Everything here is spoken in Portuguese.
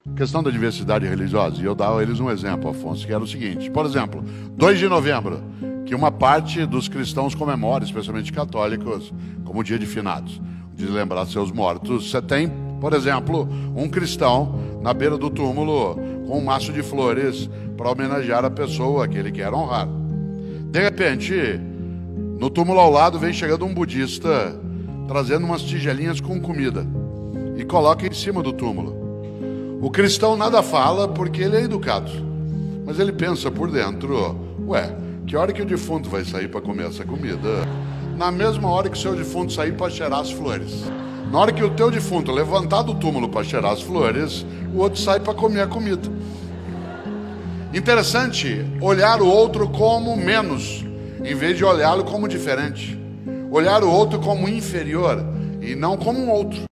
Questão da diversidade religiosa, e eu dava a eles um exemplo, Afonso, que era o seguinte: por exemplo, 2 de novembro, que uma parte dos cristãos comemora, especialmente católicos, como o dia de finados, de lembrar seus mortos. Você tem, por exemplo, um cristão na beira do túmulo com um maço de flores para homenagear a pessoa que ele quer honrar. De repente, no túmulo ao lado vem chegando um budista trazendo umas tigelinhas com comida e coloca em cima do túmulo. O cristão nada fala porque ele é educado, mas ele pensa por dentro: ué, que hora que o defunto vai sair para comer essa comida? Na mesma hora que o seu defunto sair para cheirar as flores. Na hora que o teu defunto levantar do túmulo para cheirar as flores, o outro sai para comer a comida. Interessante olhar o outro como menos, em vez de olhá-lo como diferente. Olhar o outro como inferior e não como um outro.